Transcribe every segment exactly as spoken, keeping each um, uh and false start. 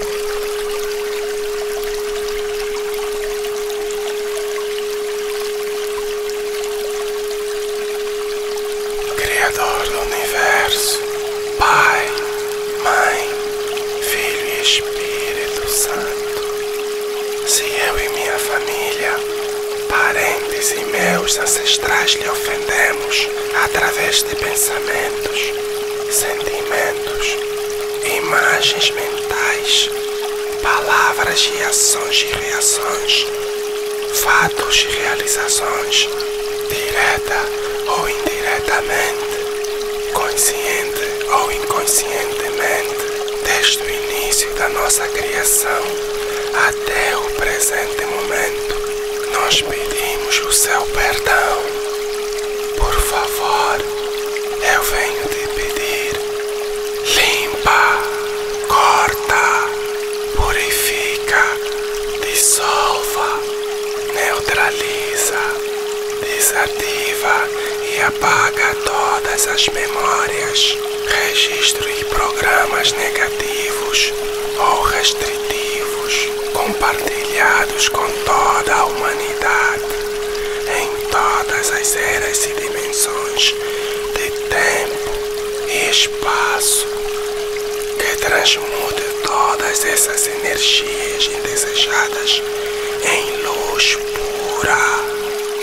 Criador do Universo, Pai, Mãe, Filho e Espírito Santo, se eu e minha família, parentes e meus ancestrais lhe ofendemos através de pensamentos, sentimentos, imagens mentais, palavras e ações e reações, fatos e realizações, direta ou indiretamente, consciente ou inconscientemente, desde o início da nossa criação até o presente momento, nós pedimos o seu perdão. Por favor, eu venho te pedir, limpa, corta, purifica, dissolva, neutraliza, desativa e apaga todas as memórias, registros e programas negativos ou restritivos compartilhados com toda a humanidade em todas as eras e dimensões de tempo e espaço, que transmute todas essas energias indesejadas em luz pura.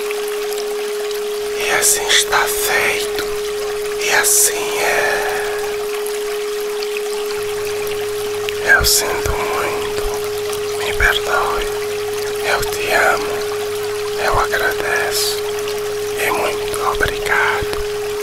E assim está feito, e assim é. Eu sinto muito, me perdoe, eu te amo, eu agradeço e muito obrigado.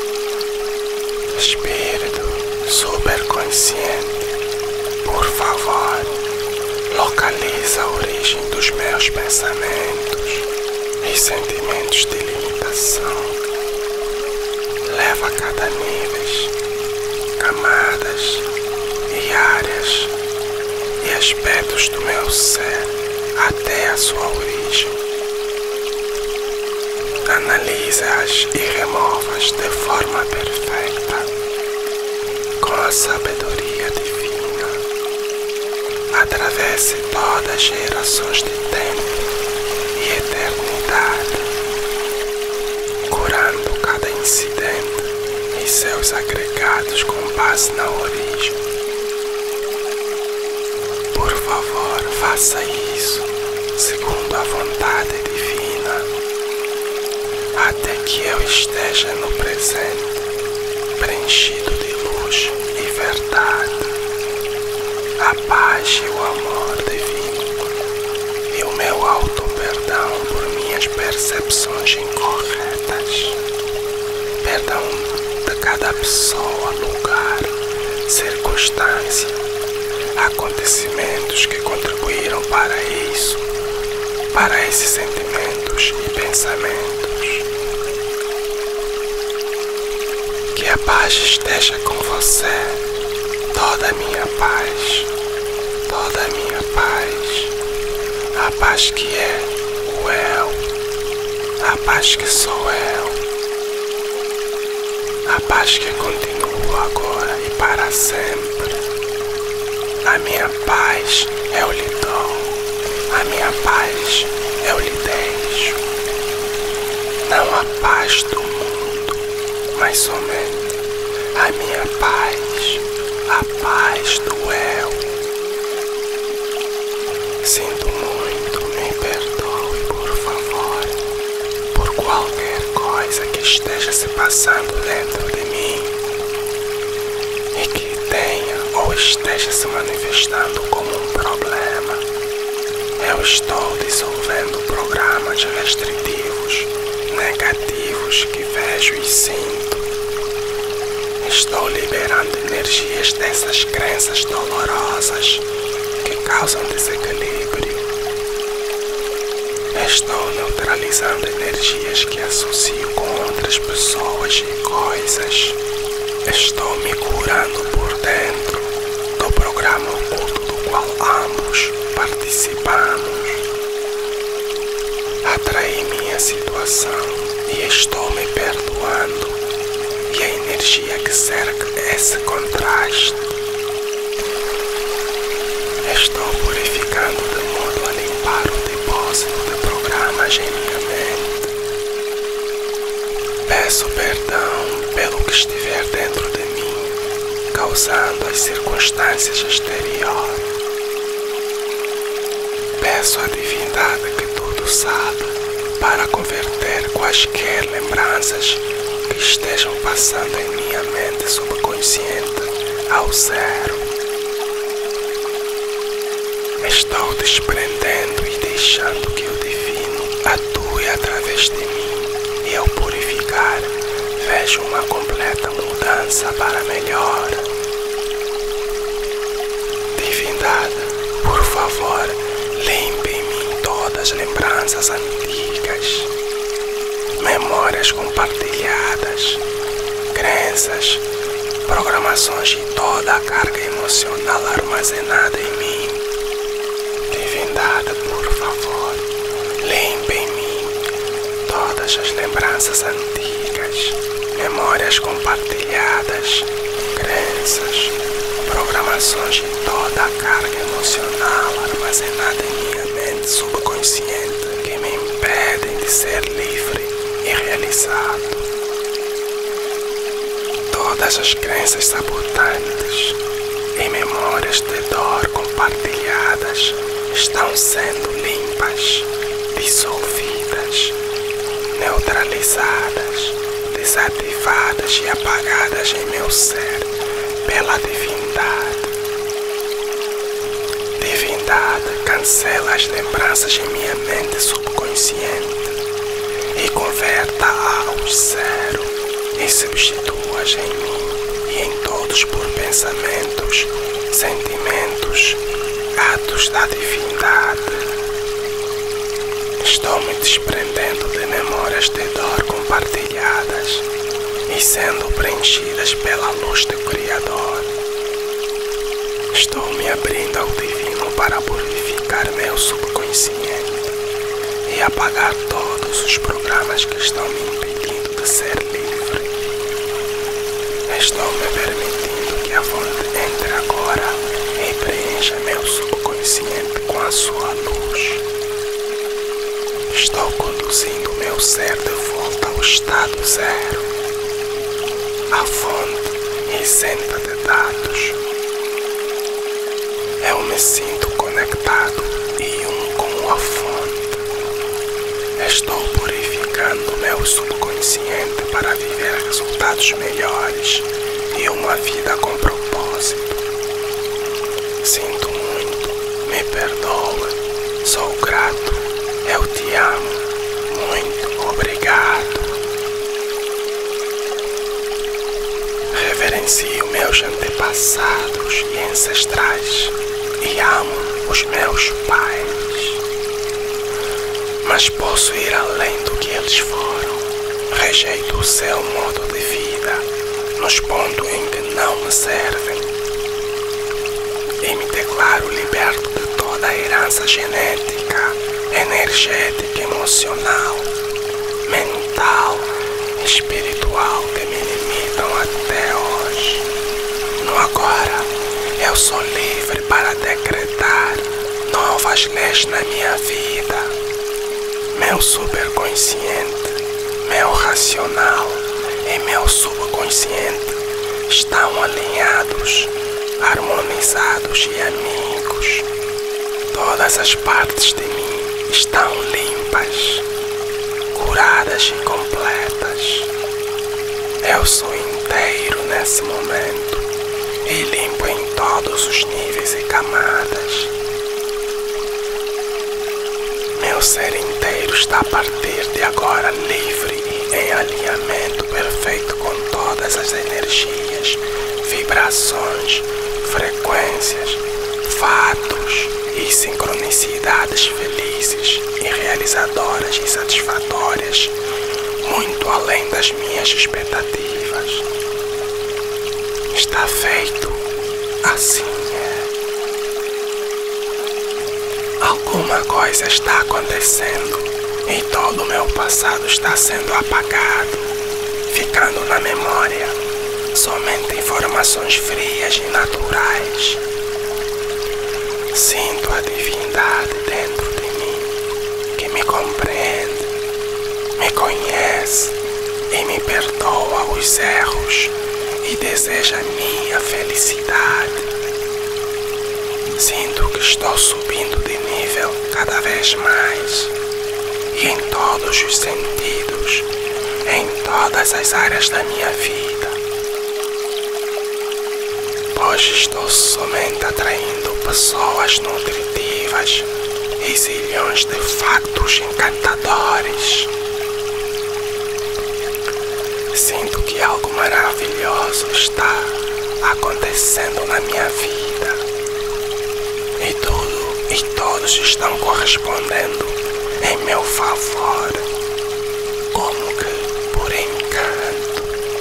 Espírito superconsciente, por favor, localiza a origem dos meus pensamentos e sentimentos de limitação. Leva cada níveis, camadas e áreas e aspectos do meu ser até a sua origem. Analisa-as e remova-as de forma perfeita, com a sabedoria divina. Atravesse todas as gerações de tempo e eternidade, curando cada incidente e seus agregados com base na origem. Por favor, faça isso segundo a vontade divina, até que eu esteja no presente, preenchido de luz e verdade, a paz e o amor divino e o meu auto-perdão por minhas percepções incorretas, perdão de cada pessoa, lugar, circunstância, acontecimentos que contribuíram para isso, para esses sentimentos e pensamentos. Que a paz esteja com você, toda a minha paz, toda a minha paz, a paz que é o eu, a paz que sou eu, a paz que continua agora e para sempre. A minha paz eu lhe dou, a minha paz eu lhe deixo. Não a paz do mundo, mas somente a minha paz, a paz do eu. Sinto muito, me perdoe, por favor, por qualquer coisa que esteja se passando dentro de mim e que tenha ou esteja se manifestando como um problema. Eu estou dissolvendo programas restritivos, negativos que vejo e sinto. Estou liberando energias dessas crenças dolorosas que causam desequilíbrio. Estou neutralizando energias que associo com outras pessoas e coisas. Estou me curando por dentro do programa oculto do qual ambos participamos. Atraí minha situação e estou me perdoando, e a energia que cerca esse contraste. Estou purificando de modo a limpar o depósito de programas em minha mente. Peço perdão pelo que estiver dentro de mim, causando as circunstâncias exteriores. Peço à divindade que tudo sabe para converter quaisquer lembranças que estejam passando em minha mente subconsciente ao zero. Estou desprendendo e deixando que o divino atue através de mim, e ao purificar vejo uma completa mudança para melhor. Divindade, por favor, limpe em mim todas as lembranças antigas, memórias compartilhadas, crenças, programações e toda a carga emocional armazenada em mim. Divindade, por favor, limpe em mim todas as lembranças antigas, memórias compartilhadas, crenças, programações e toda a carga emocional armazenada em minha mente subconsciente que me impedem de ser livre e realizado. Todas as crenças sabotantes e memórias de dor compartilhadas estão sendo limpas, dissolvidas, neutralizadas, desativadas e apagadas em meu ser pela divindade. Divindade, cancela as lembranças em minha mente subconsciente e converta-a ao zero e substitua-as em mim e em todos por pensamentos, sentimentos, atos da divindade. Estou me desprendendo de memórias de dor compartilhadas e sendo preenchidas pela luz do Criador. Estou me abrindo ao divino para purificar meu subconsciente e apagar todos os programas que estão me impedindo de ser livre. Estou me permitindo que a fonte entre agora e preencha meu subconsciente com a sua luz. Estou conduzindo meu ser de volta ao estado zero, a fonte isenta de dados. Eu me sinto conectado e um com a fonte. Estou purificando meu subconsciente para viver resultados melhores e uma vida com propósito. Sinto muito, me perdoe, sou grato, eu te amo, muito obrigado. Reverencio meus antepassados e ancestrais e amo os meus pais. Mas posso ir além do que eles foram. Rejeito o seu modo de vida nos pontos em que não me servem e me declaro liberto de toda a herança genética, energética, emocional, mental, espiritual que me limitam até hoje. No agora, eu sou livre para decretar novas leis na minha vida. Meu superconsciente, meu racional e meu subconsciente estão alinhados, harmonizados e amigos. Todas as partes de mim estão limpas, curadas e completas. Eu sou inteiro nesse momento e limpo em todos os níveis e camadas. Meu ser inteiro está a partir de agora livre e em alinhamento perfeito com todas as energias, vibrações, frequências, fatos e sincronicidades felizes e realizadoras e satisfatórias, muito além das minhas expectativas. Está feito, assim é. Alguma coisa está acontecendo e todo o meu passado está sendo apagado, ficando na memória somente informações frias e naturais. Sinto a divindade dentro de mim, que me compreende, me conhece e me perdoa os erros e deseja a minha felicidade. Sinto que estou subindo de nível cada vez mais, e em todos os sentidos, em todas as áreas da minha vida, pois estou somente atraindo pessoas nutritivas e zilhões de factos encantadores. Sinto que algo maravilhoso está acontecendo na minha vida, e tudo e todos estão correspondendo em meu favor, como que por encanto.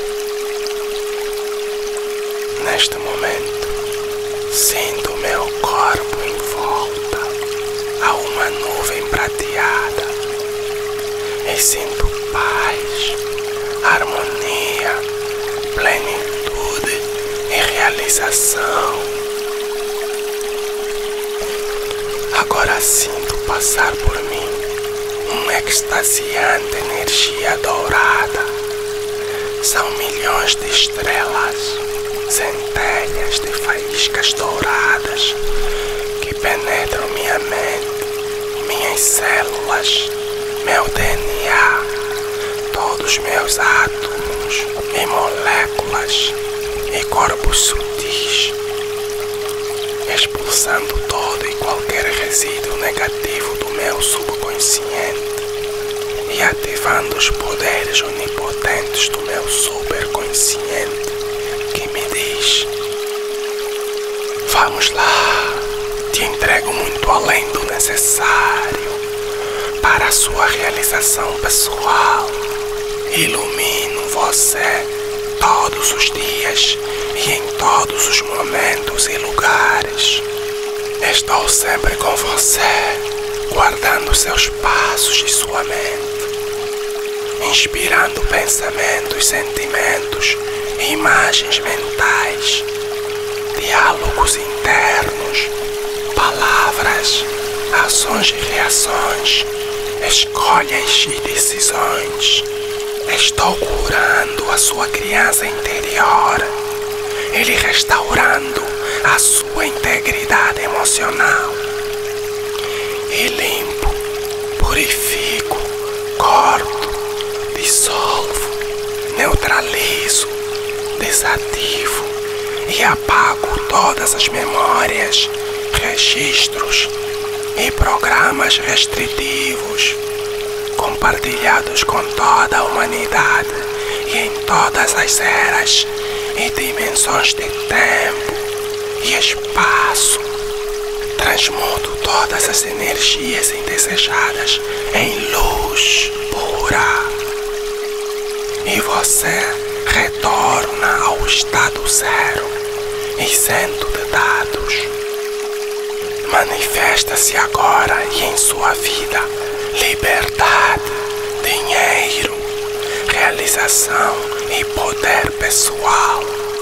Neste momento, sinto meu corpo em volta a uma nuvem prateada e sinto paz, harmonia, plenitude e realização. Agora sinto passar por mim uma extasiante energia dourada. São milhões de estrelas, centelhas de faíscas douradas que penetram minha mente, minhas células, meu D N A, todos meus átomos e moléculas e corpos sutis, expulsando todo e qualquer resíduo negativo do meu subconsciente e ativando os poderes onipotentes do meu superconsciente, que me diz: vamos lá, te entrego muito além do necessário para a sua realização pessoal. Ilumino você todos os dias e em todos os momentos e lugares. Estou sempre com você, guardando seus passos e sua mente, inspirando pensamentos, sentimentos e imagens mentais, diálogos internos, palavras, ações e reações, escolhas e decisões. Estou curando a sua criança interior e lhe restaurando a sua integridade emocional. E limpo, purifico, corto, dissolvo, neutralizo, desativo e apago todas as memórias, registros e programas restritivos compartilhados com toda a humanidade e em todas as eras e dimensões de tempo e espaço. Transmuto todas as energias indesejadas em luz pura, e você retorna ao estado zero, isento de dados. Manifesta-se agora e em sua vida liberdade, dinheiro, realização e poder pessoal.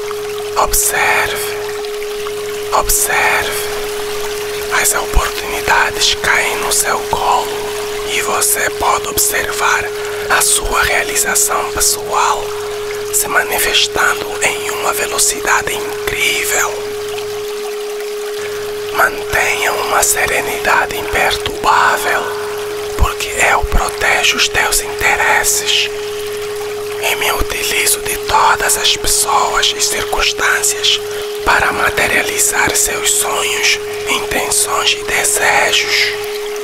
Observe, observe. As oportunidades caem no seu colo e você pode observar a sua realização pessoal se manifestando em uma velocidade incrível. Mantenha uma serenidade imperturbável, porque eu protejo os teus interesses e me utilizo de todas as pessoas e circunstâncias para materializar seus sonhos, intenções e desejos.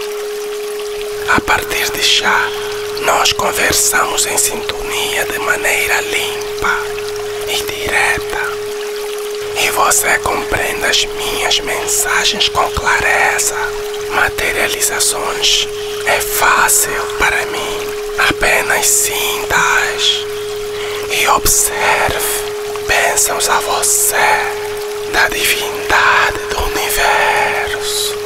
A partir de já, nós conversamos em sintonia de maneira limpa e direta, e você compreende as minhas mensagens com clareza. Materializações é fácil para mim, apenas sinta-as e observe. Bênçãos a você da divindade do universo.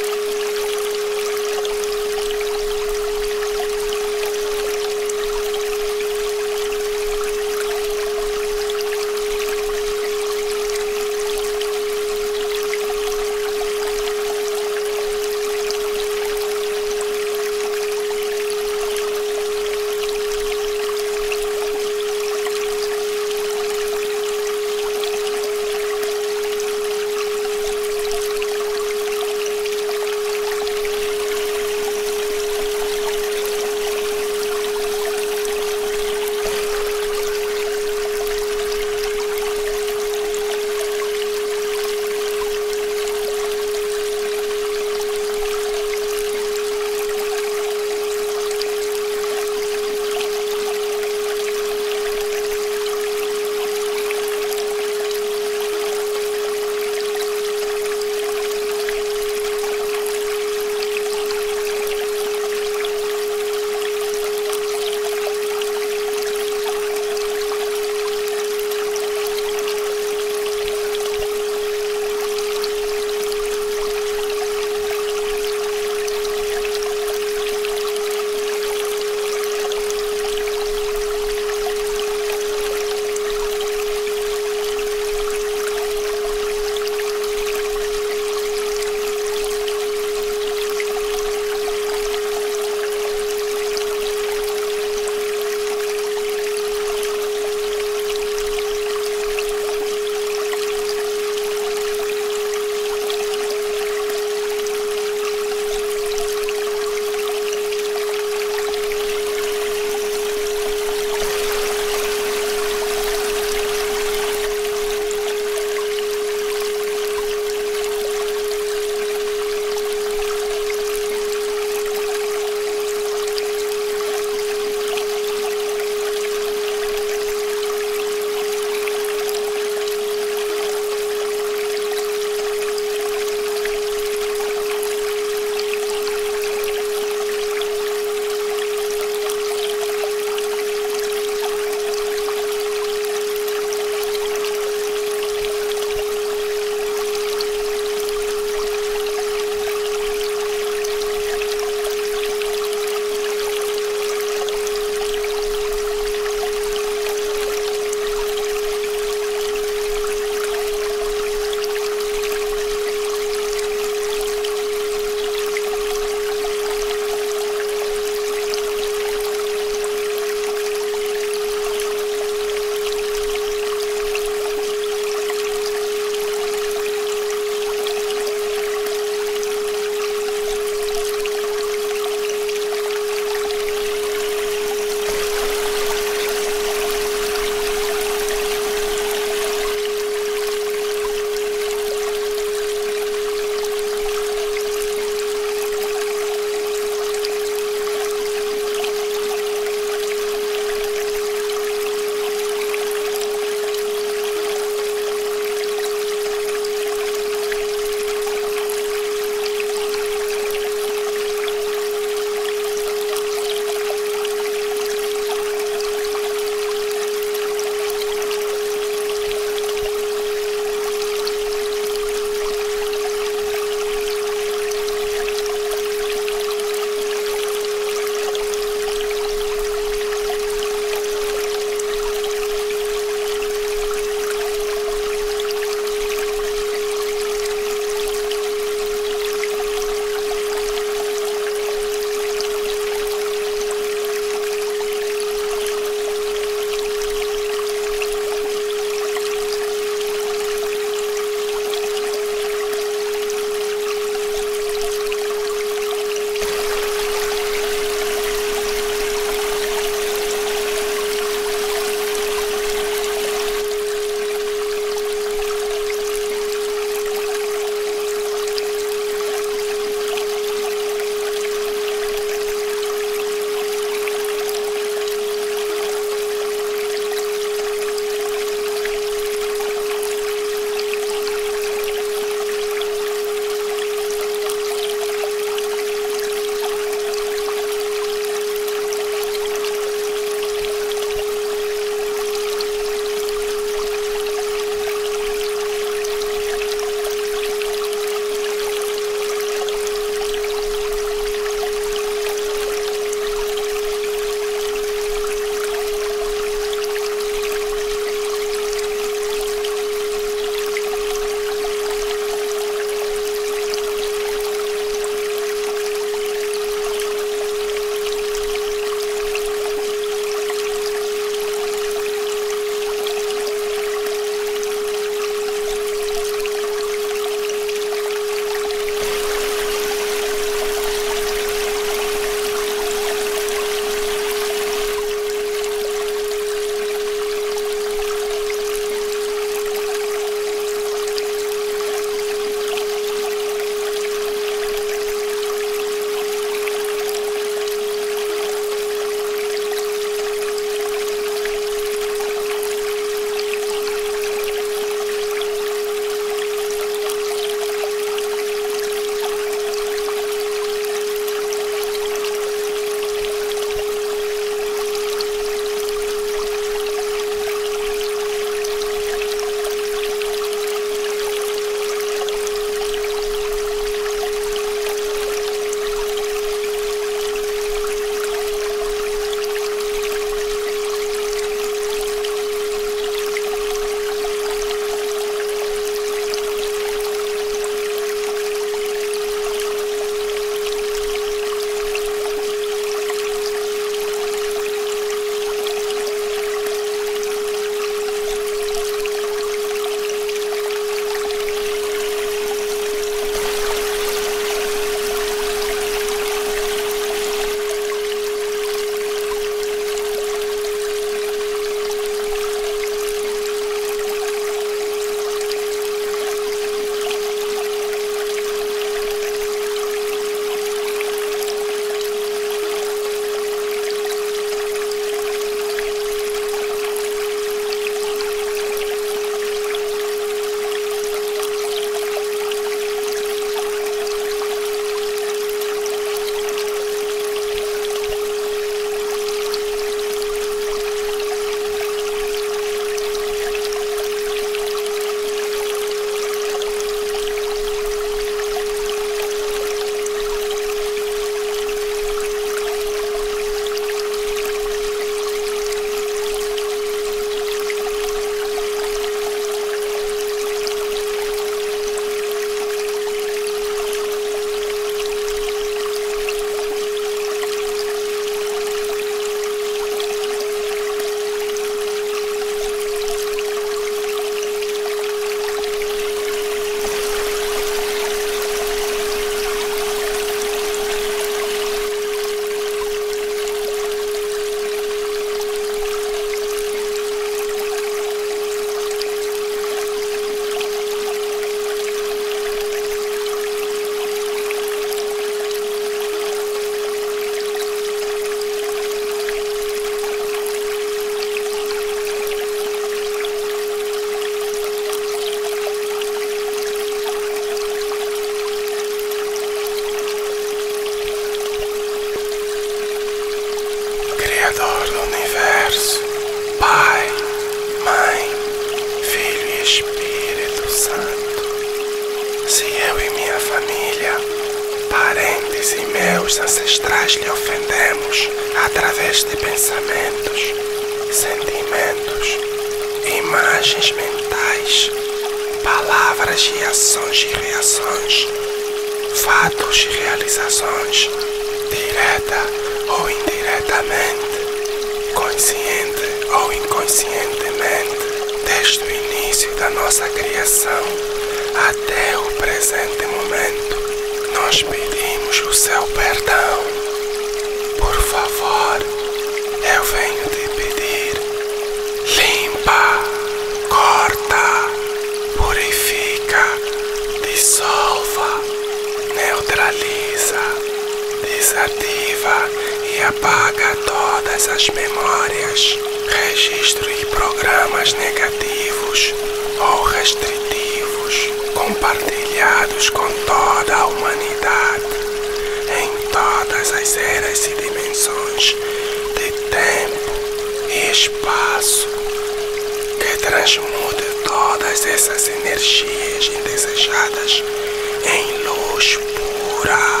Universo, Pai, Mãe, Filho e Espírito Santo. Se eu e minha família, parentes e meus ancestrais lhe ofendemos através de pensamentos, sentimentos, imagens mentais, palavras e ações e reações, fatos e realizações, direta ou indiretamente, consciente ou inconscientemente, desde o início da nossa criação até o presente momento, nós pedimos o seu perdão. Por favor, eu venho te pedir, limpa, corta, purifica, dissolva, neutraliza, desativa e apaga todas as memórias, registros e programas negativos ou restritivos compartilhados com toda a humanidade em todas as eras e dimensões de tempo e espaço, que transmute todas essas energias indesejadas em luz pura.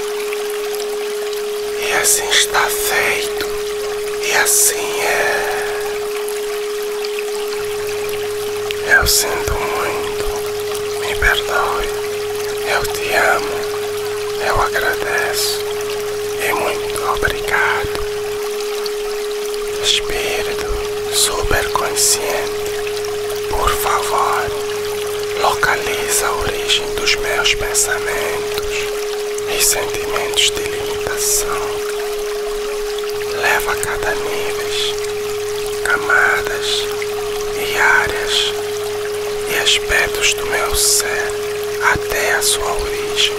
E assim está feito, e assim é. Eu sinto muito, me perdoe, eu te amo, eu agradeço e muito obrigado. Espírito superconsciente, por favor, localiza a origem dos meus pensamentos e sentimentos de limitação. Leva cada níveis, camadas e áreas e aspectos do meu ser até a sua origem.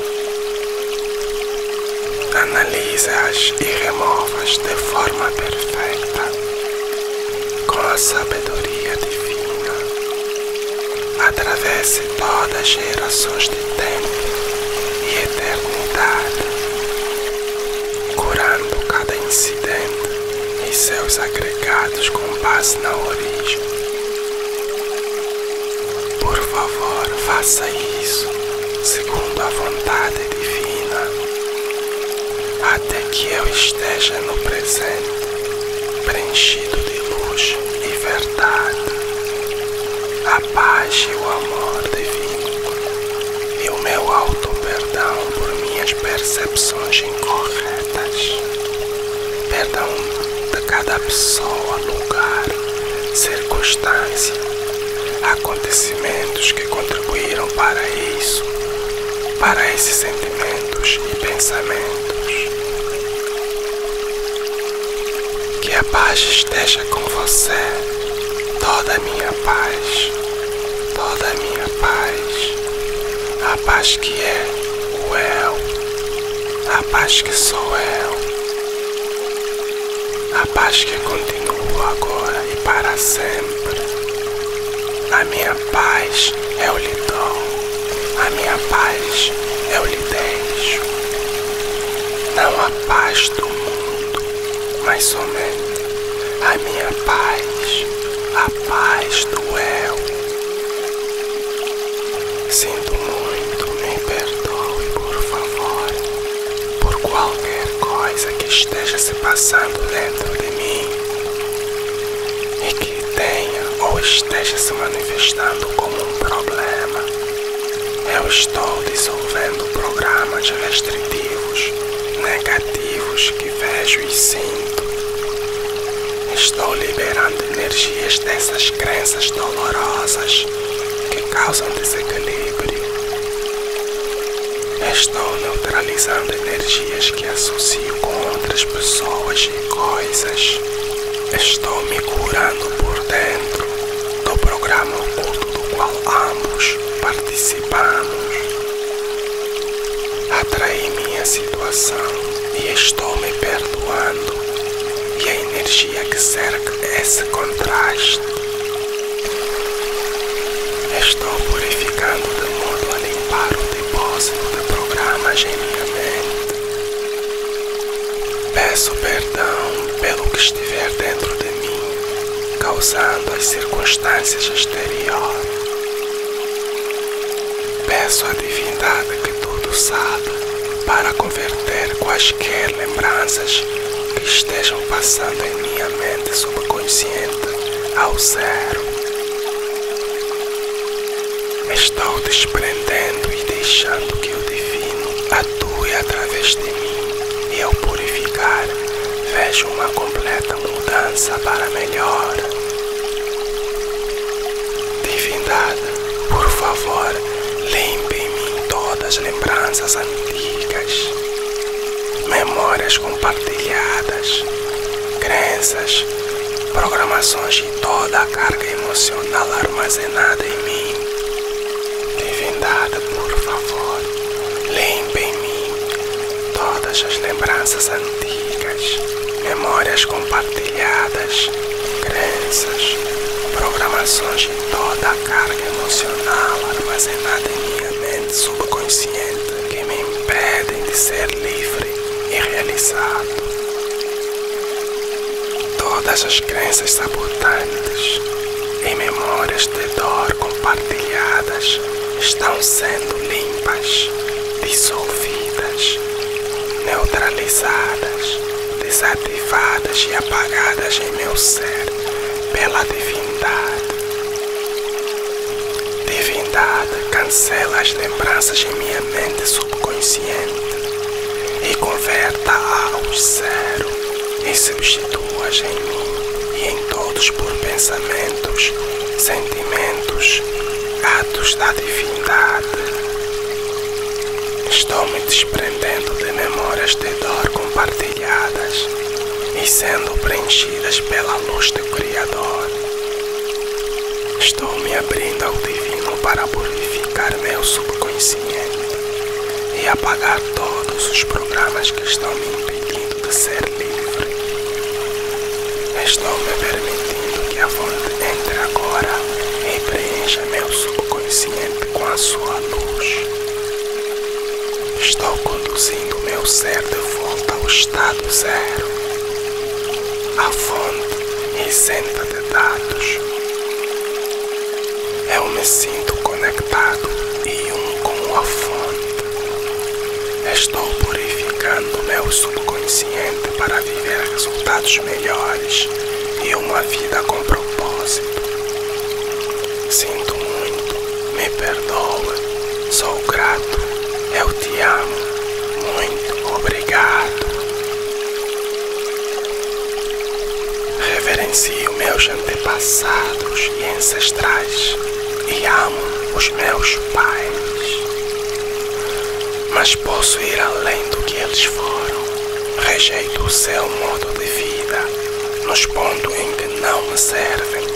Analisa-as e remova-as de forma perfeita, com a sabedoria divina. Atravesse todas as gerações de tempo e eternidade, curando cada incidente e seus agregados com base na origem. Por favor, faça isso segundo a vontade divina, até que eu esteja no presente, preenchido de luz e verdade, a paz e o amor divino e o meu auto-perdão por minhas percepções incorretas, perdão de cada pessoa, lugar, circunstância, acontecimentos que contribuíram para isso, para esses sentimentos e pensamentos. Que a paz esteja com você, toda a minha paz, toda a minha paz, a paz que é o eu, a paz que sou eu, a paz que continua agora e para sempre. A minha paz eu lhe dou, a minha paz eu lhe deixo. Não a paz do mundo, mas somente a minha paz, a paz do eu. Sinto muito, me perdoe, por favor, por qualquer coisa que esteja se passando dentro de mim e que tenha ou esteja se manifestando como um problema. Eu estou dissolvendo programas restritivos, negativos que vejo e sinto. Estou liberando energias dessas crenças dolorosas que causam desequilíbrio. Estou neutralizando energias que associo com outras pessoas e coisas. Estou me curando por dentro do programa oculto do qual ambos participamos. Atraí minha situação e estou me perdoando. E a energia que cerca esse contraste. Estou purificando de modo a limpar o depósito de programas em minha mente. Peço perdão pelo que estiver dentro de mim causando as circunstâncias exteriores. Peço à divindade que tudo sabe para converter quaisquer lembranças que estejam passando em minha mente subconsciente ao zero. Estou desprendendo e deixando que o divino atue através de mim e ao purificar vejo uma completa mudança para melhor. Divindade, por favor, limpe em mim todas as lembranças antigas, memórias compartilhadas, crenças, programações e toda a carga emocional armazenada em mim. Divindade, por favor, limpe em mim todas as lembranças antigas, memórias compartilhadas, crenças, programações e toda a carga emocional armazenada em minha mente subconsciente que me impedem de ser livre e realizado. Todas as crenças sabotantes e memórias de dor compartilhadas estão sendo limpas, dissolvidas, neutralizadas, desativadas e apagadas em meu ser pela divindade. Divindade, cancela as lembranças em minha mente subconsciente e converta-a ao zero e substitua-as em mim e em todos por pensamentos, sentimentos, atos da divindade. Estou me desprendendo de memórias de dor compartilhadas e sendo preenchidas pela luz do Criador. Estou me abrindo ao divino para purificar meu subconsciente e apagar todos os programas que estão me impedindo de ser livre. Estou me permitindo que a fonte entre agora e preencha meu subconsciente com a sua luz. Estou conduzindo meu ser de volta ao estado zero, à fonte isenta de dados. Eu me sinto conectado e um com a fonte. Estou purificando meu subconsciente para viver resultados melhores e uma vida com propósito. Sinto muito, me perdoe, sou grato, eu te amo, muito obrigado. Reverencio meus antepassados e ancestrais e amo os meus pais. Mas posso ir além do que eles foram. Rejeito o seu modo de vida nos pontos em que não me servem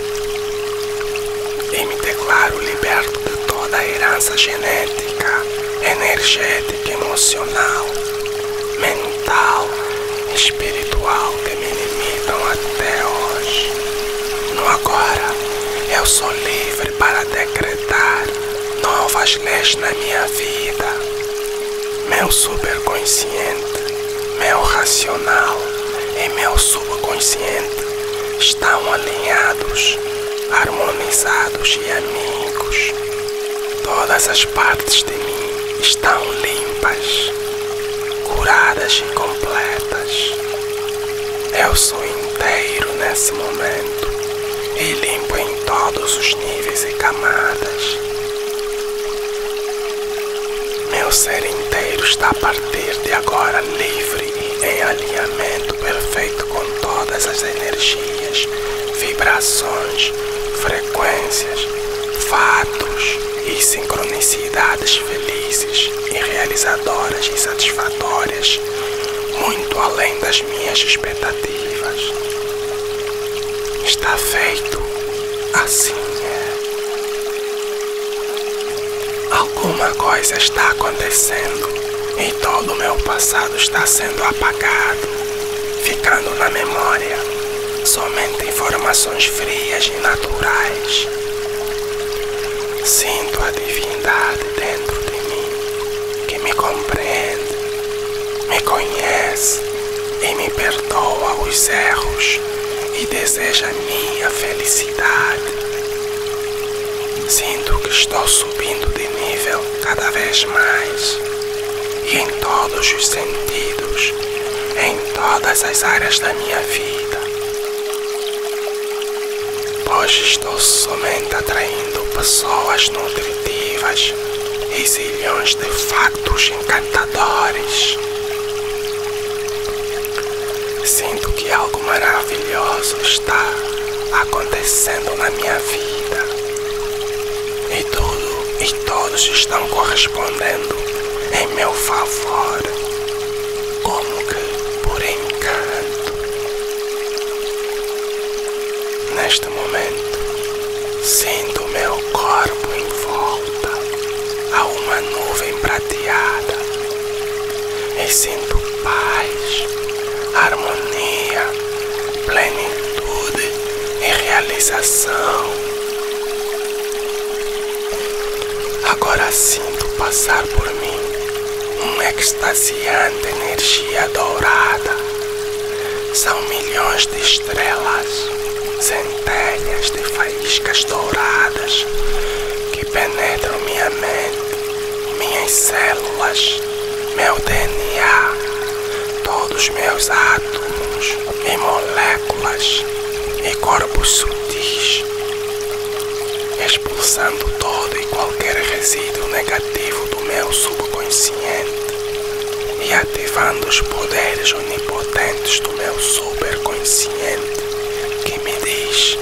e me declaro liberto de toda a herança genética, energética, emocional, mental, espiritual que me limitam até hoje. No agora, eu sou livre para decretar novas leis na minha vida. Meu superconsciente, meu racional e meu subconsciente estão alinhados, harmonizados e amigos. Todas as partes de mim estão limpas, curadas e completas. Eu sou inteiro nesse momento e limpo em todos os níveis e camadas. Meu ser inteiro está a partir de agora livre e em alinhamento perfeito com todas as energias, vibrações, frequências, fatos e sincronicidades felizes e realizadoras e satisfatórias, muito além das minhas expectativas. Está feito, assim é. Alguma coisa está acontecendo e todo o meu passado está sendo apagado, ficando na memória somente informações frias e naturais. Sinto a divindade dentro de mim, que me compreende, me conhece e me perdoa os erros e deseja a minha felicidade. Sinto que estou subindo de nível cada vez mais, e em todos os sentidos, em todas as áreas da minha vida, pois estou somente atraindo pessoas nutritivas e zilhões de factos encantadores. Sinto que algo maravilhoso está acontecendo na minha vida, e tudo e todos estão correspondendo em meu favor, como que por encanto. Neste momento, sinto meu corpo em volta a uma nuvem prateada e sinto paz, harmonia, plenitude e realização. Agora sinto passar por mim uma extasiante energia dourada. São milhões de estrelas, centelhas de faíscas douradas que penetram minha mente, minhas células, meu D N A, todos meus átomos e moléculas e corpos sutis, expulsando todo e qualquer resíduo negativo do meu subconsciente e ativando os poderes onipotentes do meu superconsciente, que me diz: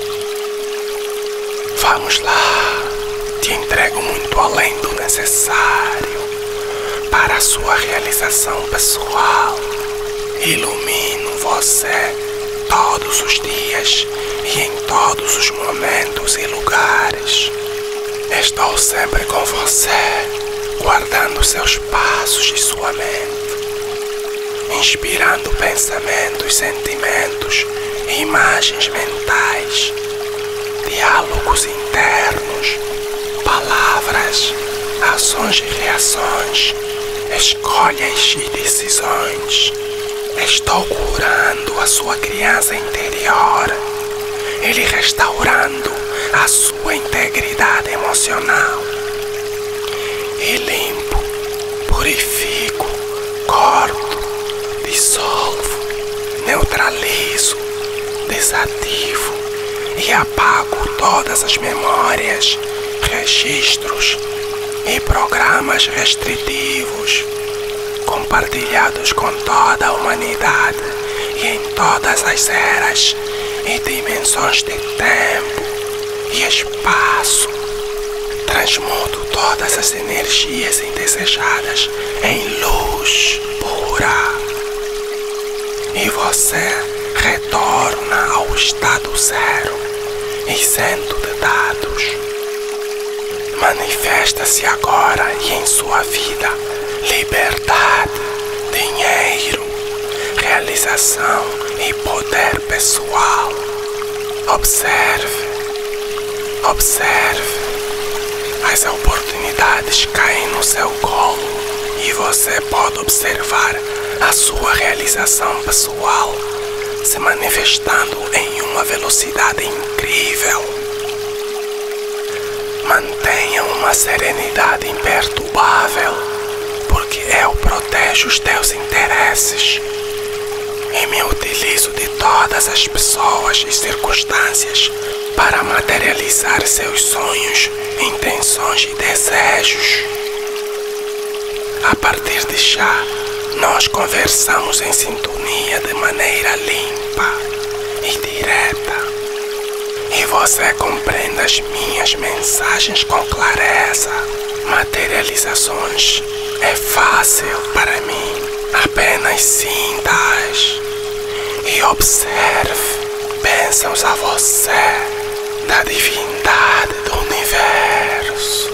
vamos lá, te entrego muito além do necessário para a sua realização pessoal. Ilumino você todos os dias e em todos os momentos e lugares. Estou sempre com você, guardando seus passos e sua mente, inspirando pensamentos, sentimentos e imagens mentais, diálogos internos, palavras, ações e reações, escolhas e decisões. Estou curando a sua criança interior, ele restaurando a sua integridade emocional. E limpo, purifico, corto, dissolvo, neutralizo, desativo e apago todas as memórias, registros e programas restritivos compartilhados com toda a humanidade e em todas as eras e dimensões de tempo e espaço. Transmuto todas as energias indesejadas em luz pura, e você retorna ao estado zero, isento de dados. Manifesta-se agora e em sua vida liberdade, dinheiro, realização e poder pessoal. Observe, observe. As oportunidades caem no seu colo e você pode observar a sua realização pessoal se manifestando em uma velocidade incrível. Mantenha uma serenidade imperturbável, porque eu protejo os teus interesses e me utilizo de todas as pessoas e circunstâncias para materializar seus sonhos, intenções e desejos. A partir de já, nós conversamos em sintonia de maneira limpa e direta, e você compreende as minhas mensagens com clareza. Materializações é fácil para mim, apenas sinta-as e observe bênçãos a você da divindade do universo.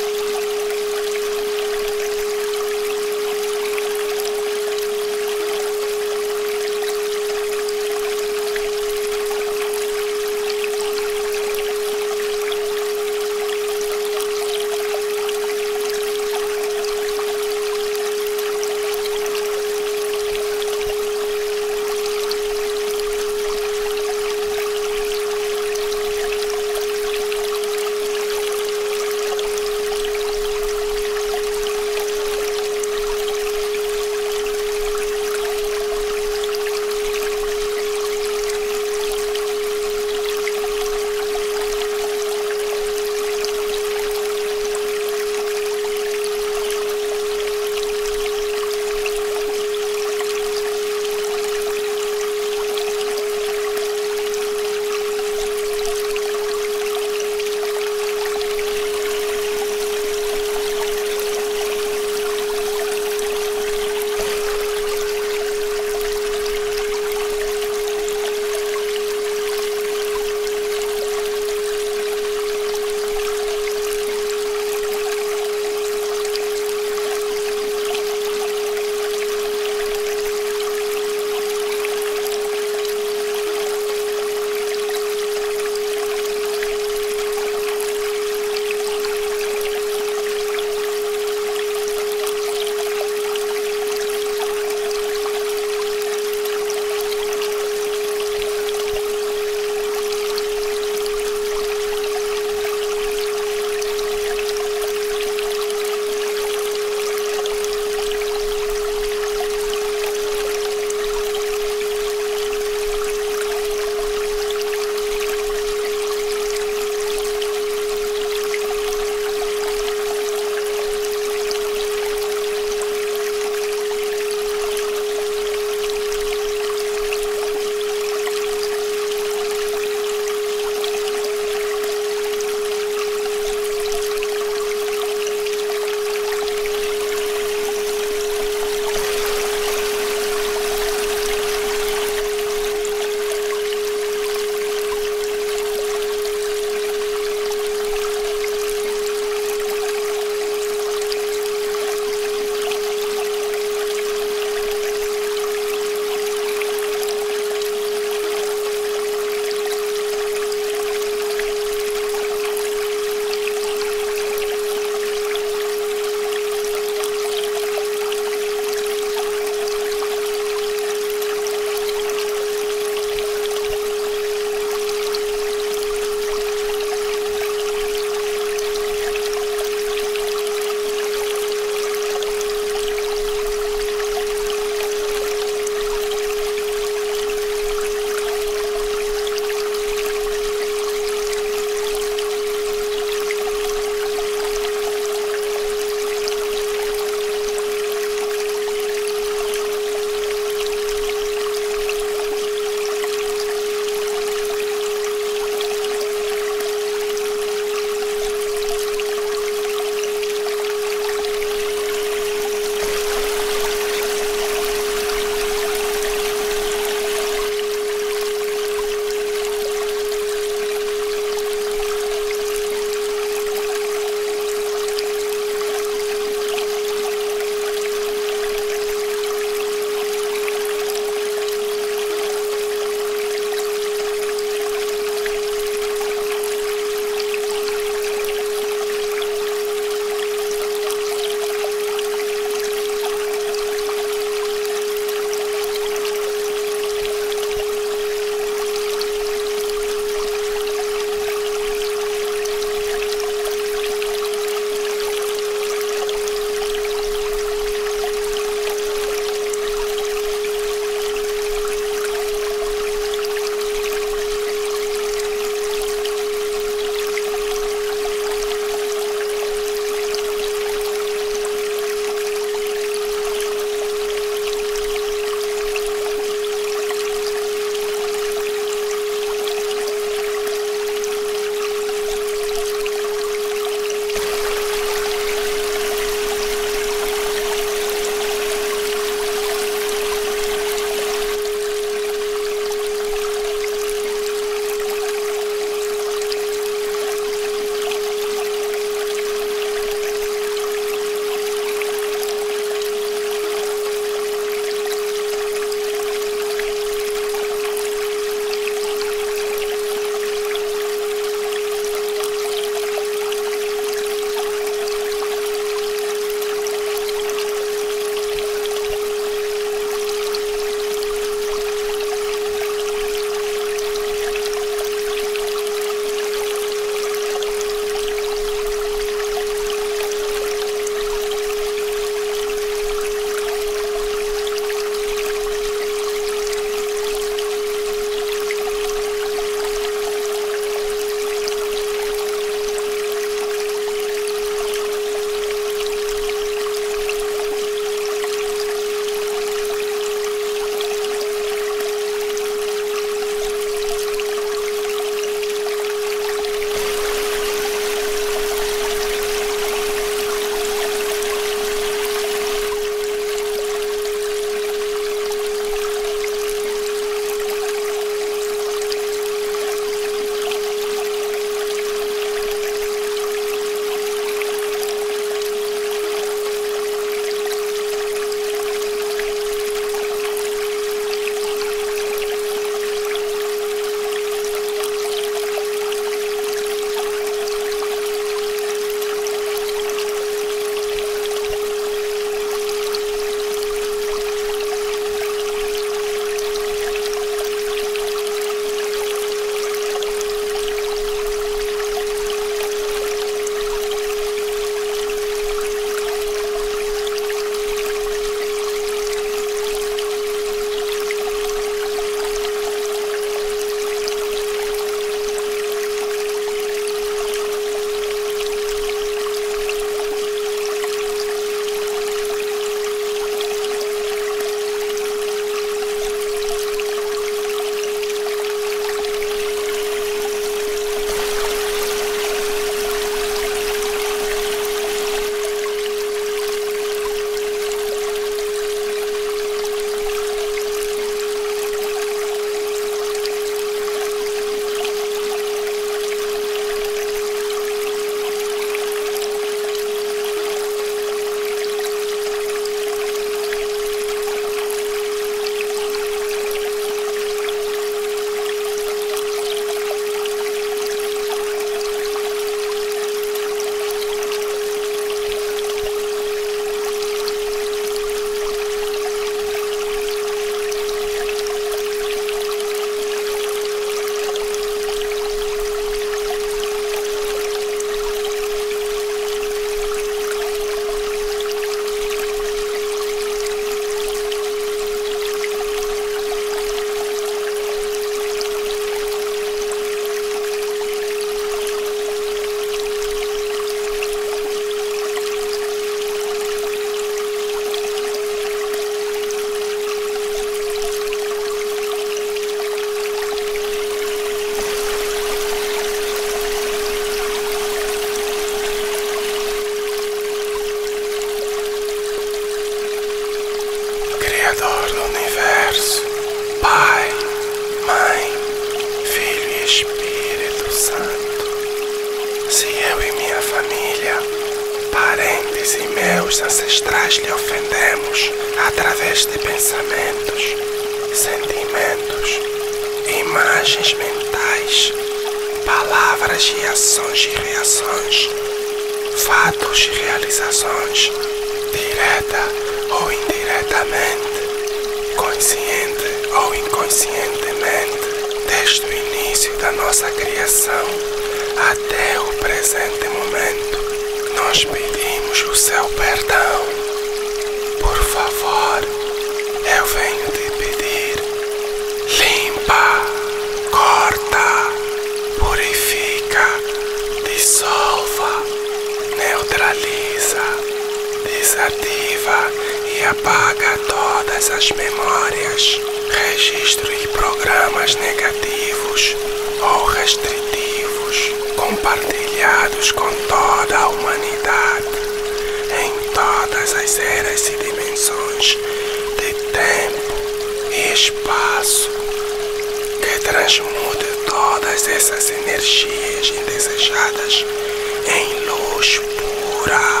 os ancestrais lhe ofendemos através de pensamentos, sentimentos, imagens mentais, palavras e ações e reações, fatos e realizações, direta ou indiretamente, consciente ou inconscientemente, desde o início da nossa criação até o presente momento, nós pedimos o seu perdão. Por favor, eu venho te pedir, limpa, corta, purifica, dissolva, neutraliza, desativa e apaga todas as memórias, registro e programas negativos ou restritivos compartilhados com toda a humanidade em todas as eras e dimensões de tempo e espaço, que transmute todas essas energias indesejadas em luz pura.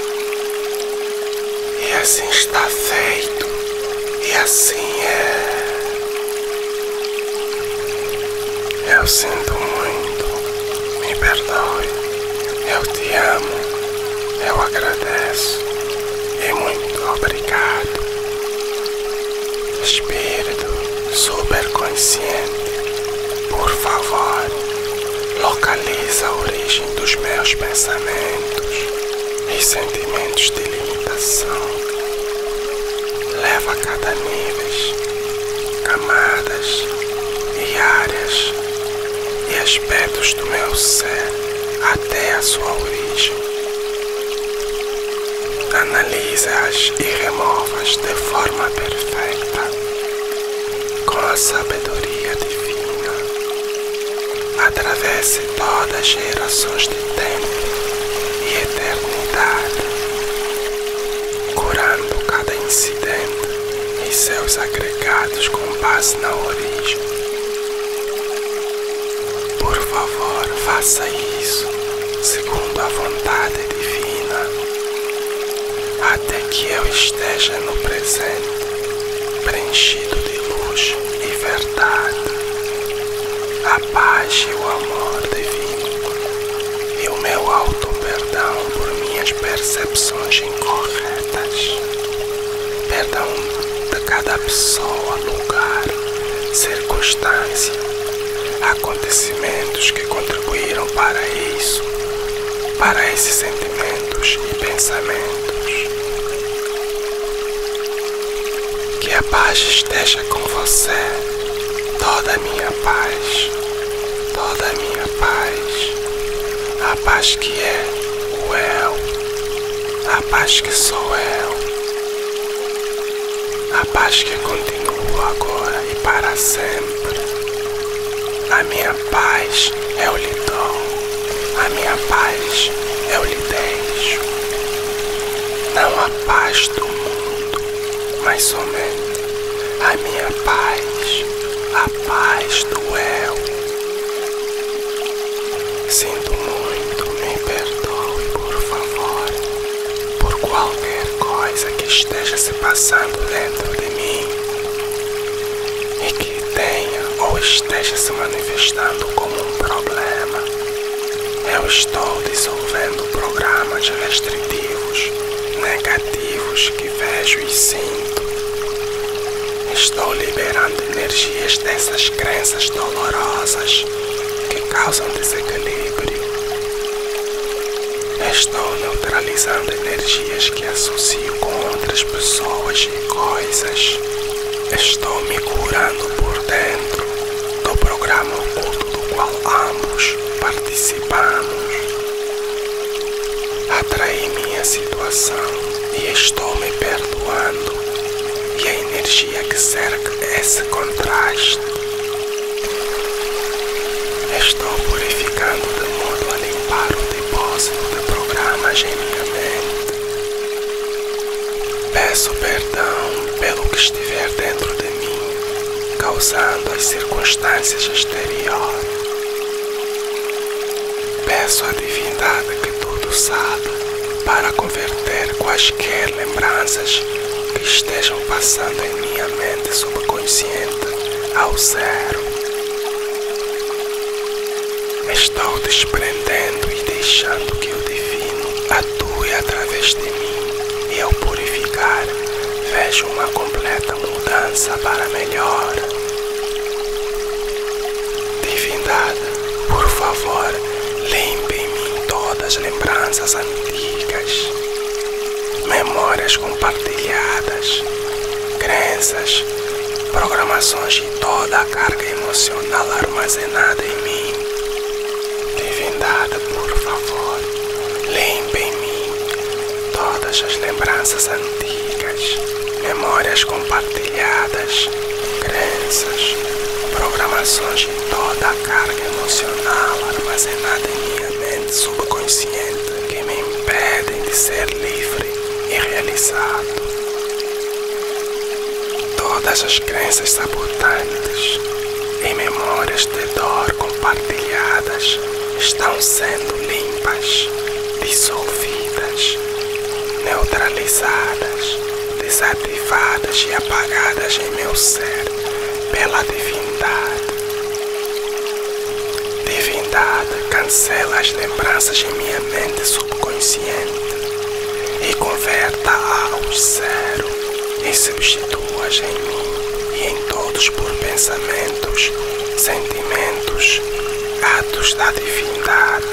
E assim está feito, e assim é. Eu sinto muito, me perdoe, eu te amo, eu agradeço e muito obrigado. Espírito superconsciente, por favor, localiza a origem dos meus pensamentos e sentimentos de limitação. Leva cada níveis, camadas e áreas e aspectos do meu ser até a sua origem. Analise-as e remova-as de forma perfeita, com a sabedoria divina. Atravesse todas as gerações de tempo e eternidade, curando cada incidente e seus agregados com base na origem. Por favor, faça isso segundo a vontade divina, até que eu esteja no presente, preenchido de luz e verdade, a paz e o amor divino e o meu auto-perdão por minhas percepções incorretas, perdão de cada pessoa, lugar, circunstância, acontecimentos que contribuíram para isso, para esses sentimentos e pensamentos. Que a paz esteja com você, toda a minha paz, toda a minha paz, a paz que é o eu, a paz que sou eu, a paz que continua agora e para sempre. A minha paz eu lhe dou, a minha paz eu lhe deixo. Não a paz do mundo, mas somente a minha paz, a paz do eu. Sinto muito, me perdoe, por favor, por qualquer coisa que esteja se passando dentro de mim e que tenha ou esteja se manifestando como um problema. Eu estou dissolvendo programas restritivos, negativos que vejo e sinto. Estou liberando energias dessas crenças dolorosas que causam desequilíbrio. Estou neutralizando energias que associo com outras pessoas e coisas. Estou me curando por dentro do programa oculto do qual ambos participamos. Atraí minha situação e estou me perdoando, e a energia que cerca esse contraste. Estou purificando de modo a limpar o depósito de programas em minha mente. Peço perdão pelo que estiver dentro de mim, causando as circunstâncias exteriores. Peço à divindade que tudo sabe para converter quaisquer lembranças que estejam passando em minha mente subconsciente ao zero. Estou desprendendo e deixando que o divino atue através de mim, e ao purificar, vejo uma completa mudança para melhor. Divindade, por favor, limpe em mim todas as lembranças antigas, memórias compartilhadas, crenças, programações e toda a carga emocional armazenada em mim. Divindade, por favor, limpe em mim todas as lembranças antigas, memórias compartilhadas, crenças, programações e toda a carga emocional armazenada em minha mente subconsciente que me impedem de ser livre e realizado. Todas as crenças sabotantes e memórias de dor compartilhadas estão sendo limpas, dissolvidas, neutralizadas, desativadas e apagadas em meu ser pela divindade. Divindade, cancela as lembranças em minha mente subconsciente e converta-a ao zero e substitua-as em mim e em todos por pensamentos, sentimentos, atos da divindade.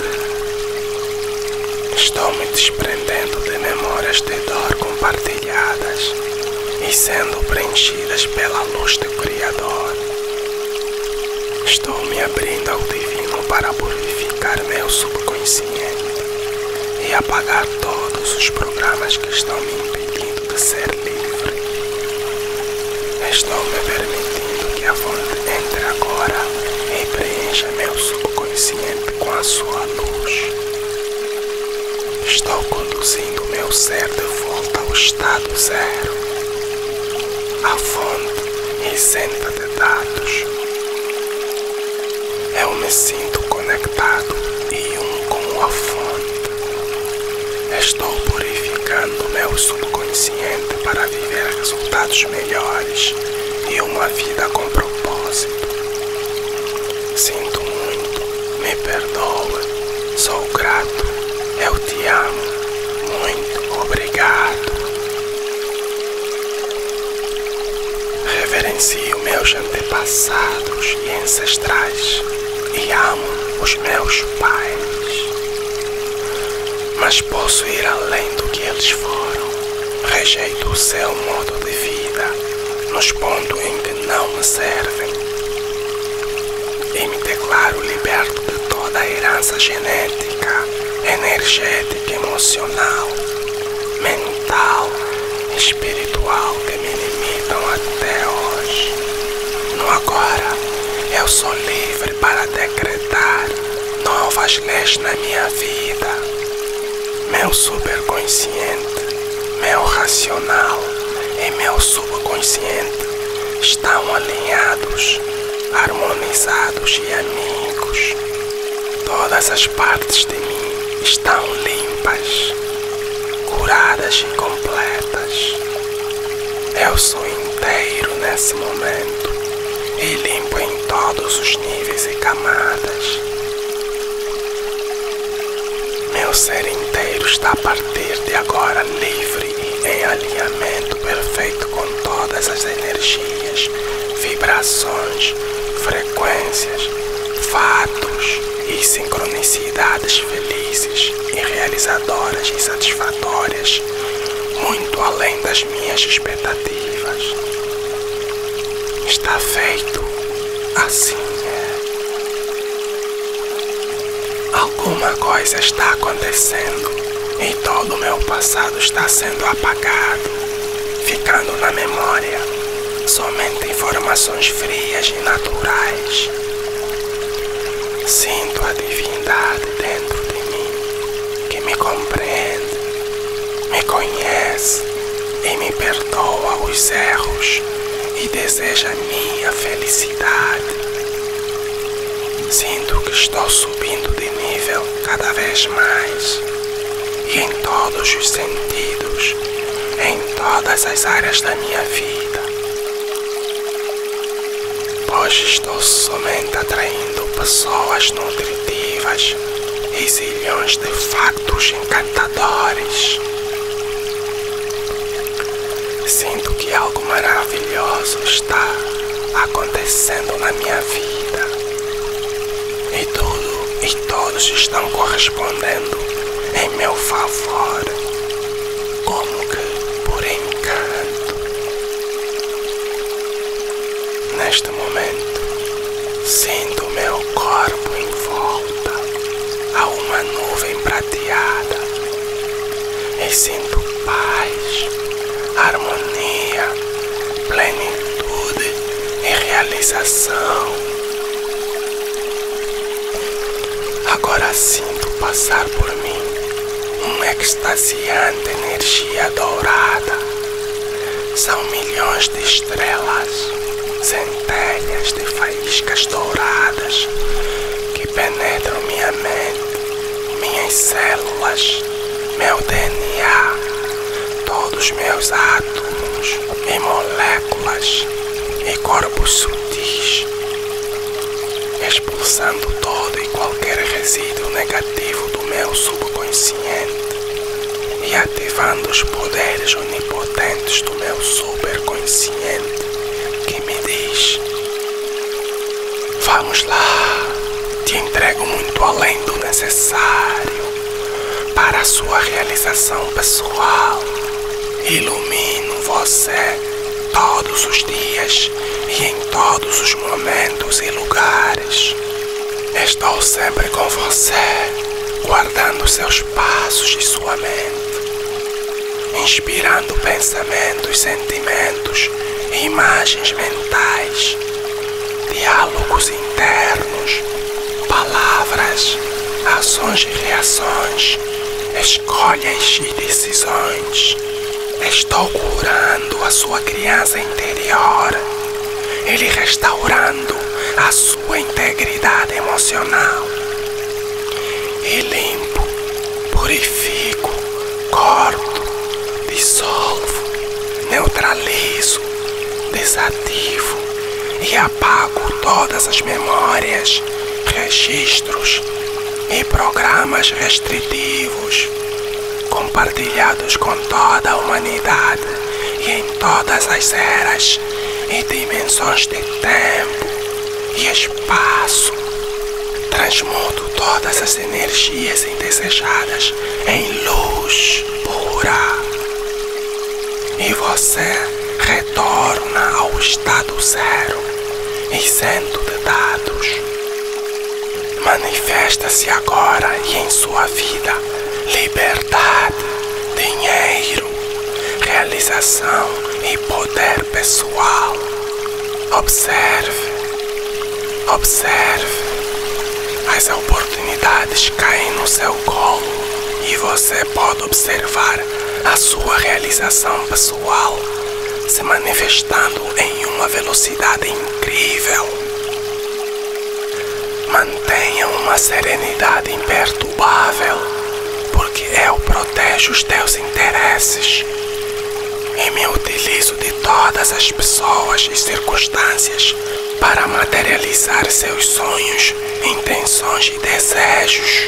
Estou me desprendendo de memórias de dor compartilhadas e sendo preenchidas pela luz do Criador. Estou me abrindo ao divino para purificar meu subconsciente e apagar todos os programas que estão me impedindo de ser livre. Estou me permitindo que a fonte entre agora e preencha meu subconsciente com a sua luz. Estou conduzindo meu ser de volta ao estado zero, a fonte isenta de dados. Eu me sinto conectado e um com a fonte. Estou purificando meu subconsciente para viver resultados melhores e uma vida com propósito. Sinto muito, me perdoe, sou grato, eu te amo, muito obrigado. Reverencio meus antepassados e ancestrais e amo os meus pais. Mas posso ir além do que eles foram. Rejeito o seu modo de vida nos pontos em que não me servem e me declaro liberto de toda a herança genética, energética, emocional, mental, espiritual que me limitam até hoje. No agora, eu sou livre para decretar novas leis na minha vida. Meu superconsciente, meu racional e meu subconsciente estão alinhados, harmonizados e amigos. Todas as partes de mim estão limpas, curadas e completas. Eu sou inteiro nesse momento e limpo em todos os níveis e camadas. Meu ser inteiro está a partir de agora livre e em alinhamento perfeito com todas as energias, vibrações, frequências, fatos e sincronicidades felizes e realizadoras e satisfatórias, muito além das minhas expectativas. Está feito, assim é. Alguma coisa está acontecendo e todo o meu passado está sendo apagado, ficando na memória somente informações frias e naturais. Sinto a divindade dentro de mim, que me compreende, me conhece e me perdoa os erros e deseja minha felicidade. Sinto que estou subindo de nível cada vez mais e em todos os sentidos, em todas as áreas da minha vida, pois estou somente atraindo pessoas nutritivas e zilhões de factos encantadores. Sinto que algo maravilhoso está acontecendo na minha vida e tudo e todos estão correspondendo em meu favor, como que por encanto. Neste momento, sinto meu corpo em volta a uma nuvem prateada e sinto paz, harmonia, plenitude e realização. Agora sinto passar por mim uma extasiante energia dourada. São milhões de estrelas, centelhas de faíscas douradas que penetram minha mente, minhas células, meu D N A, todos meus átomos e moléculas e corpos sutis, expulsando todo e qualquer resíduo negativo do meu subconsciente e ativando os poderes onipotentes do meu superconsciente que me diz: vamos lá, te entrego muito além do necessário para a sua realização pessoal. Ilumino você todos os dias e em todos os momentos e lugares. Estou sempre com você, guardando seus passos e sua mente, inspirando pensamentos, sentimentos e imagens mentais, diálogos internos, palavras, ações e reações, escolhas e decisões. Estou curando a sua criança interior, ele restaurando a sua integridade emocional. E limpo, purifico, corto, dissolvo, neutralizo, desativo e apago todas as memórias, registros e programas restritivos compartilhados com toda a humanidade e em todas as eras e dimensões de tempo e espaço. Transmuto todas as energias indesejadas em luz pura e você retorna ao estado zero, isento de dados. Manifesta-se agora e em sua vida liberdade, dinheiro, realização e poder pessoal. Observe, observe. As oportunidades caem no seu colo e você pode observar a sua realização pessoal se manifestando em uma velocidade incrível. Mantenha uma serenidade imperturbável, porque eu protejo os teus interesses e me utilizo de todas as pessoas e circunstâncias para materializar seus sonhos, intenções e desejos.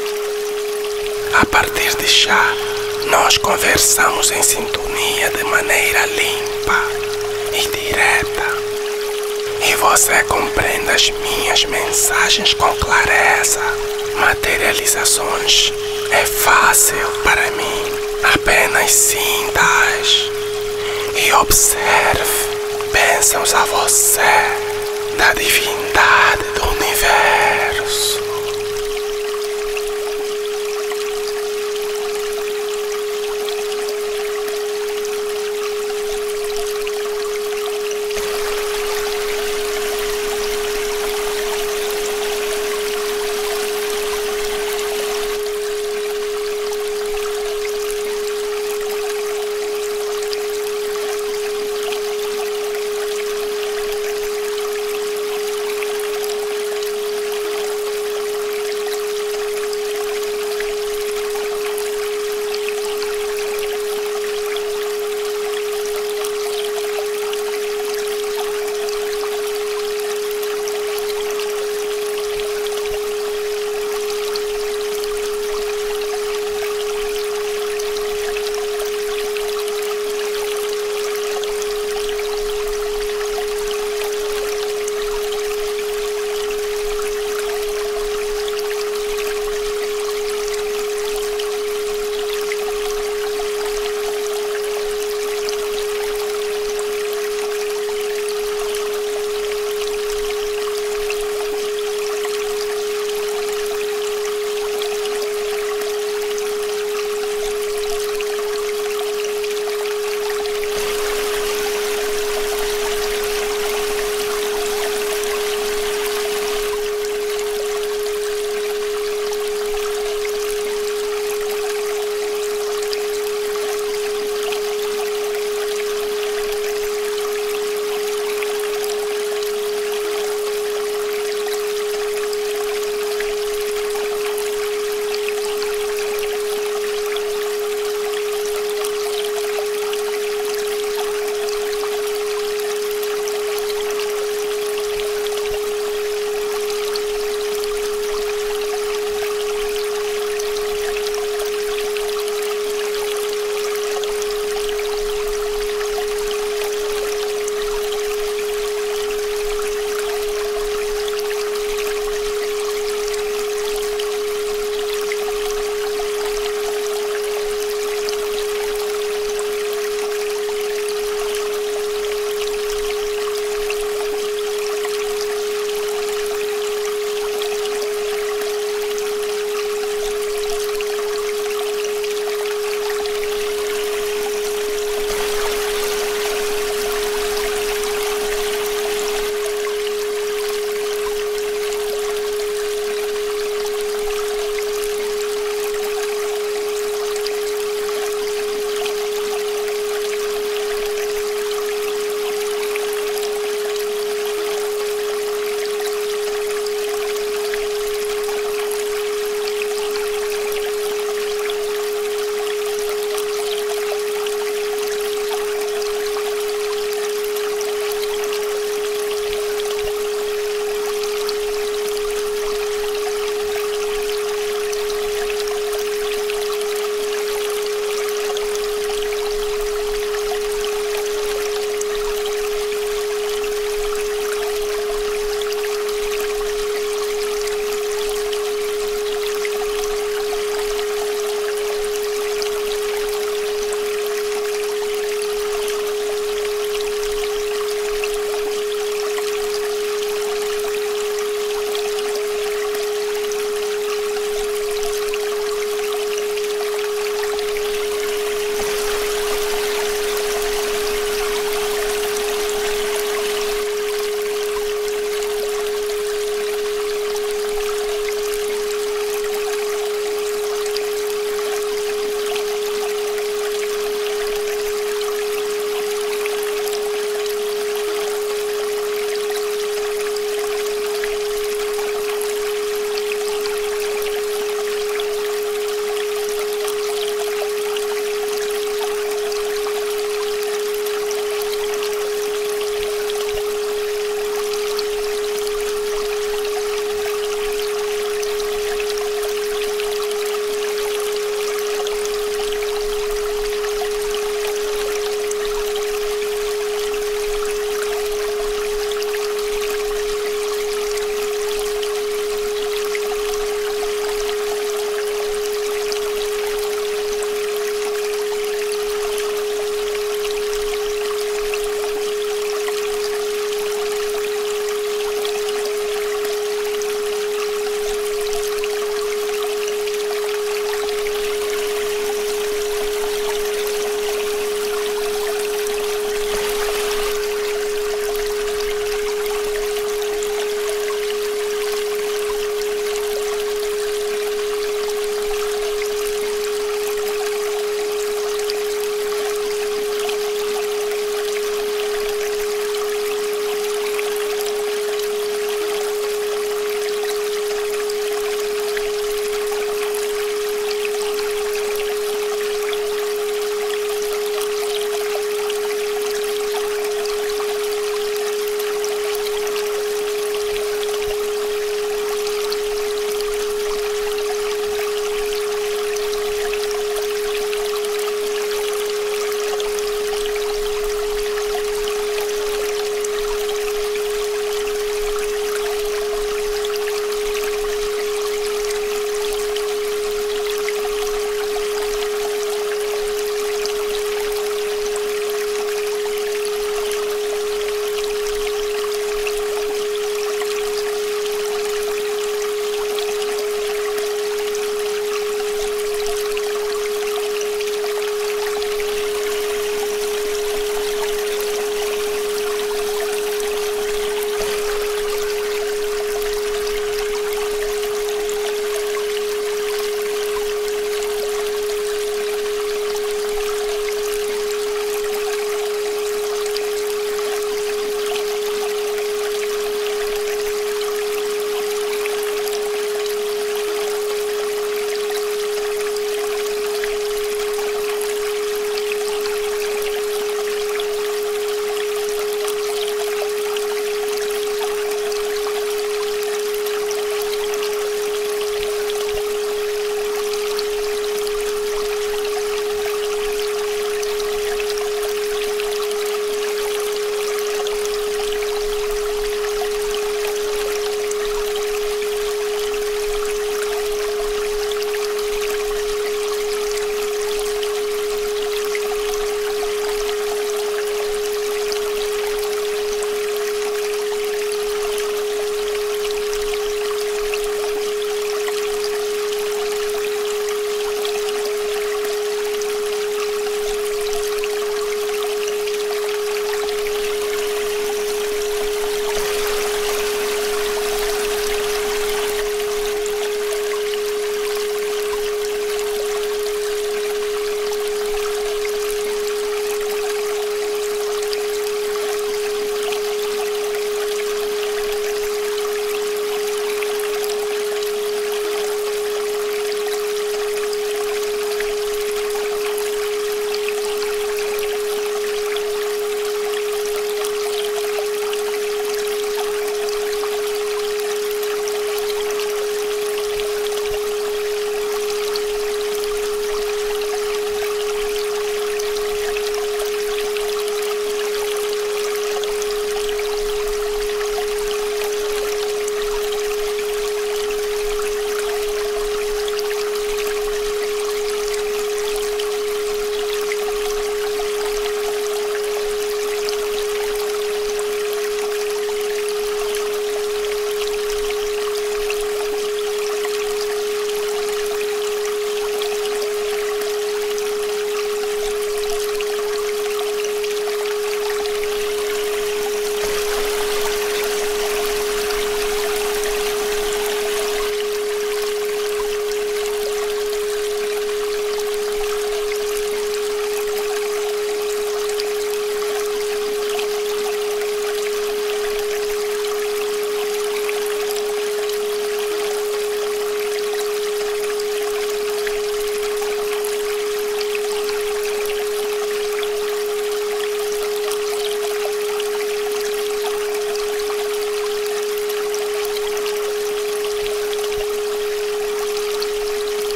A partir de já, nós conversamos em sintonia de maneira limpa e direta, e você compreende as minhas mensagens com clareza. Materializações é fácil para mim, apenas sinta-as e observe bênçãos a você da divindade